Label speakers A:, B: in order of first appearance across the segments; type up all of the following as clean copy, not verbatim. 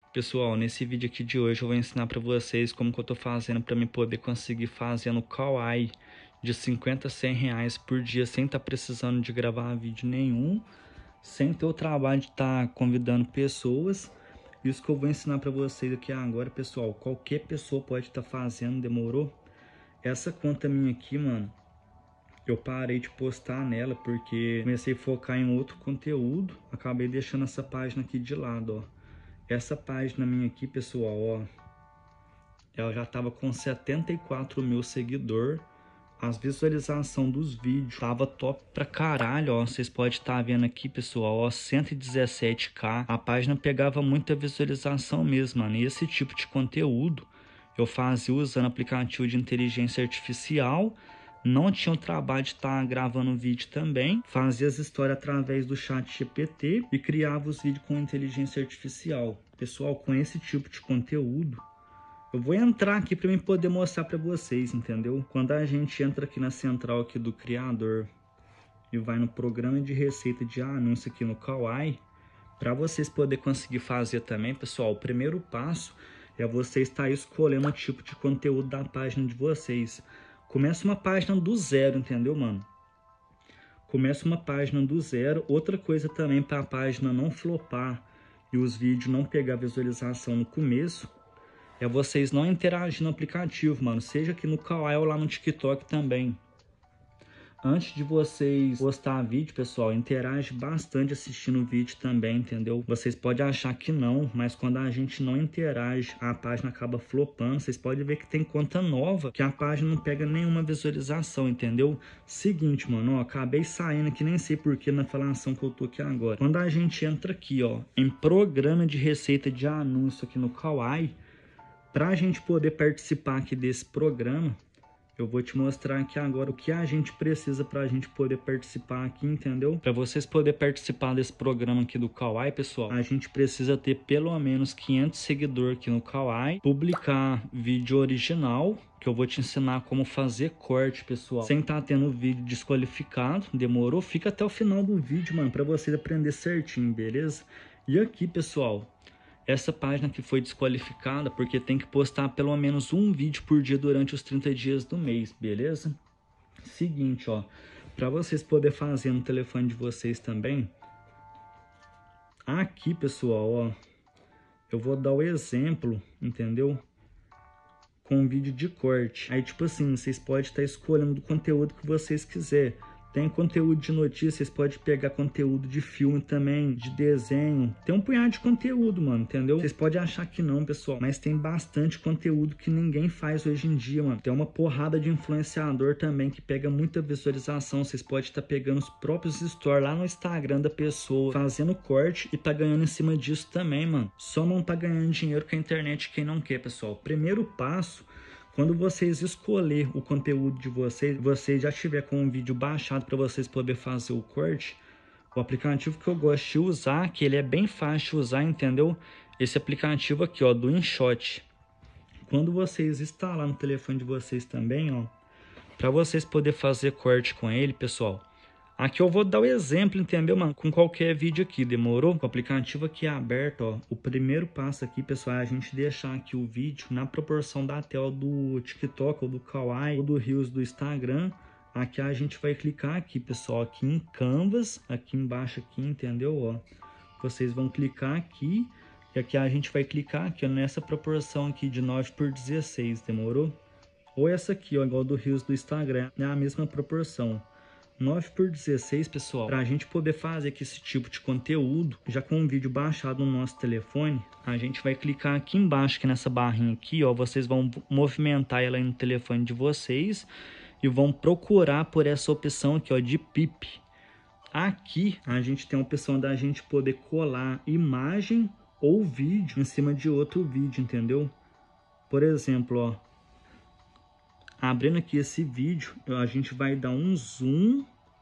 A: Pessoal, nesse vídeo aqui de hoje eu vou ensinar para vocês como que eu tô fazendo para me poder conseguir fazer no Kawaii de 50 a 100 reais por dia sem estar precisando de gravar vídeo nenhum, sem ter o trabalho de estar convidando pessoas. Isso que eu vou ensinar para vocês aqui agora, pessoal, qualquer pessoa pode estar fazendo, demorou? Essa conta minha aqui, mano, eu parei de postar nela porque comecei a focar em outro conteúdo, acabei deixando essa página aqui de lado, ó. Essa página minha aqui, pessoal, ó, ela já tava com 74 mil seguidores. As visualizações dos vídeos tava top pra caralho, ó. Vocês podem estar vendo aqui, pessoal, ó, 117k. A página pegava muita visualização mesmo, mano. E esse tipo de conteúdo eu fazia usando aplicativo de inteligência artificial. Não tinha o trabalho de estar gravando vídeo também. Fazia as histórias através do chat GPT e criava os vídeos com inteligência artificial. Pessoal, com esse tipo de conteúdo, eu vou entrar aqui para mim poder mostrar para vocês, entendeu? Quando a gente entra aqui na central aqui do criador e vai no programa de receita de anúncio aqui no Kawaii, para vocês poderem conseguir fazer também, pessoal, o primeiro passo é você estar escolhendo o tipo de conteúdo da página de vocês. Começa uma página do zero, entendeu, mano? Começa uma página do zero. Outra coisa também para a página não flopar e os vídeos não pegar visualização no começo, é vocês não interagir no aplicativo, mano. Seja aqui no Kawaii ou lá no TikTok também. Antes de vocês postar vídeo, pessoal, interage bastante assistindo o vídeo também, entendeu? Vocês podem achar que não, mas quando a gente não interage, a página acaba flopando. Vocês podem ver que tem conta nova, que a página não pega nenhuma visualização, entendeu? Seguinte, mano, ó, acabei saindo aqui, nem sei porquê na falação que eu tô aqui agora. Quando a gente entra aqui, ó, em programa de receita de anúncio aqui no Kawaii, para a gente poder participar aqui desse programa, eu vou te mostrar aqui agora o que a gente precisa para a gente poder participar aqui, entendeu? Para vocês poderem participar desse programa aqui do Kawaii, pessoal, a gente precisa ter pelo menos 500 seguidores aqui no Kawaii, publicar vídeo original, que eu vou te ensinar como fazer corte, pessoal, sem estar tendo o vídeo desqualificado. Demorou? Fica até o final do vídeo, mano, para vocês aprender certinho, beleza? E aqui, pessoal, essa página que foi desqualificada porque tem que postar pelo menos um vídeo por dia durante os 30 dias do mês, beleza? Seguinte, ó, para vocês poderem fazer no telefone de vocês também, aqui, pessoal, ó, eu vou dar o exemplo, entendeu? Com um vídeo de corte. Aí, tipo assim, vocês podem estar escolhendo do conteúdo que vocês quiserem. Tem conteúdo de notícias, vocês podem pegar conteúdo de filme também, de desenho. Tem um punhado de conteúdo, mano, entendeu? Vocês podem achar que não, pessoal, mas tem bastante conteúdo que ninguém faz hoje em dia, mano. Tem uma porrada de influenciador também que pega muita visualização. Vocês podem estar pegando os próprios stories lá no Instagram da pessoa, fazendo corte e tá ganhando em cima disso também, mano. Só não tá ganhando dinheiro com a internet quem não quer, pessoal. Primeiro passo, quando vocês escolher o conteúdo de vocês já tiver com um vídeo baixado para vocês poderem fazer o corte, o aplicativo que eu gosto de usar, que ele é bem fácil de usar, entendeu? Esse aplicativo aqui, ó, do InShot. Quando vocês instalar no telefone de vocês também, ó, para vocês poderem fazer corte com ele, pessoal, aqui eu vou dar o exemplo, entendeu, mano? Com qualquer vídeo aqui, demorou? O aplicativo aqui é aberto, ó. O primeiro passo aqui, pessoal, é a gente deixar aqui o vídeo na proporção da tela do TikTok, ou do Kawaii, ou do Reels do Instagram. Aqui a gente vai clicar aqui, pessoal, aqui em Canvas, aqui embaixo aqui, entendeu, ó? Vocês vão clicar aqui, e aqui a gente vai clicar aqui, ó, nessa proporção aqui de 9:16, demorou? Ou essa aqui, ó, igual do Reels do Instagram, é a mesma proporção. 9:16, pessoal, para a gente poder fazer aqui esse tipo de conteúdo, já com um vídeo baixado no nosso telefone, a gente vai clicar aqui embaixo, aqui nessa barrinha aqui, ó, vocês vão movimentar ela aí no telefone de vocês e vão procurar por essa opção aqui, ó, de PIP. Aqui a gente tem a opção da gente poder colar imagem ou vídeo em cima de outro vídeo, entendeu? Por exemplo, ó, abrindo aqui esse vídeo, a gente vai dar um zoom,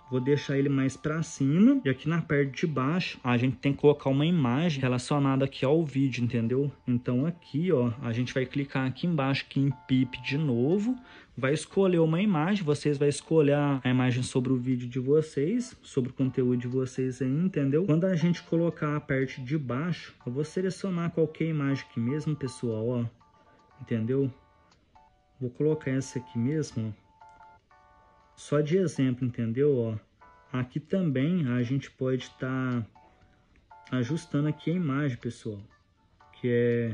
A: Vou deixar ele mais para cima. E aqui na parte de baixo, a gente tem que colocar uma imagem relacionada aqui ao vídeo, entendeu? Então aqui, ó, a gente vai clicar aqui embaixo, aqui em PIP de novo. Vai escolher uma imagem, vocês vão escolher a imagem sobre o vídeo de vocês, sobre o conteúdo de vocês aí, entendeu? Quando a gente colocar a parte de baixo, eu vou selecionar qualquer imagem aqui mesmo, pessoal, ó. Entendeu? Vou colocar essa aqui mesmo, ó. Só de exemplo, entendeu? Ó, aqui também a gente pode estar ajustando aqui a imagem, pessoal. Que é...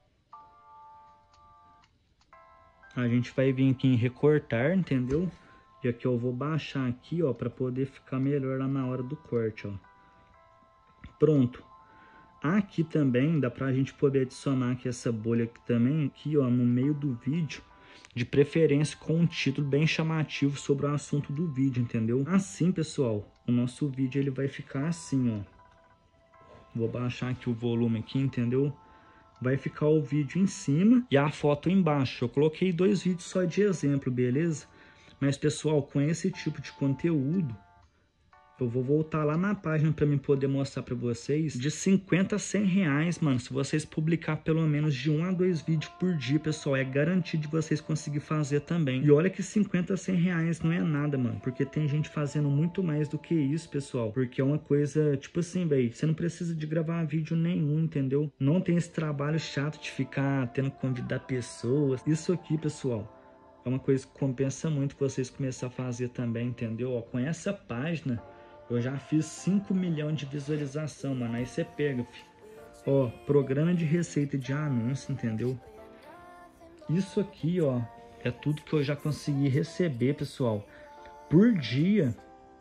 A: A gente vai vir aqui em recortar, entendeu? E aqui eu vou baixar aqui, ó, para poder ficar melhor lá na hora do corte, ó. Pronto. Aqui também dá pra gente poder adicionar aqui essa bolha aqui também, aqui, ó, no meio do vídeo. De preferência com um título bem chamativo sobre o assunto do vídeo, entendeu? Assim, pessoal, o nosso vídeo ele vai ficar assim, ó. Vou baixar aqui o volume aqui, entendeu? Vai ficar o vídeo em cima e a foto embaixo. Eu coloquei 2 vídeos só de exemplo, beleza? Mas, pessoal, com esse tipo de conteúdo, eu vou voltar lá na página para me poder mostrar para vocês de 50 a 100 reais, mano. Se vocês publicar pelo menos de 1 a 2 vídeos por dia, pessoal, é garantido de vocês conseguir fazer também. E olha que 50 a 100 reais não é nada, mano. Porque tem gente fazendo muito mais do que isso, pessoal. Porque é uma coisa, tipo assim, velho, você não precisa de gravar vídeo nenhum, entendeu? Não tem esse trabalho chato de ficar tendo que convidar pessoas. Isso aqui, pessoal, é uma coisa que compensa muito vocês começarem a fazer também, entendeu? Ó, com essa página... Eu já fiz 5 milhões de visualização, mano. Aí você pega, filho. Ó, programa de receita de anúncio, entendeu? Isso aqui, ó, é tudo que eu já consegui receber, pessoal. Por dia,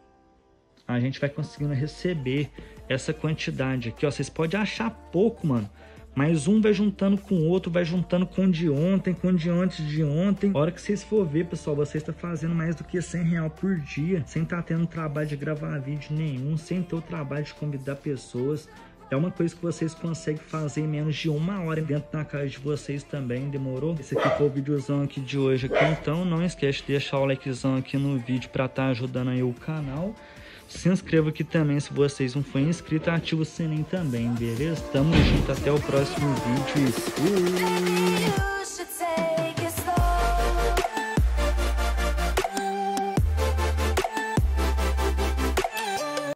A: a gente vai conseguindo receber essa quantidade aqui, ó. Vocês podem achar pouco, mano. Mas um vai juntando com o outro, vai juntando com o de ontem, com o de antes de ontem. A hora que vocês for ver, pessoal, vocês estão fazendo mais do que 100 reais por dia, sem estar tendo trabalho de gravar vídeo nenhum, sem ter o trabalho de convidar pessoas. É uma coisa que vocês conseguem fazer em menos de 1 hora dentro da casa de vocês também, demorou? Esse aqui foi o videozão aqui de hoje aqui, então não esquece de deixar o likezão aqui no vídeo para estar ajudando aí o canal. Se inscreva aqui também se vocês não forem inscritos, ativa o sininho também, beleza? Tamo junto, até o próximo vídeo e fui!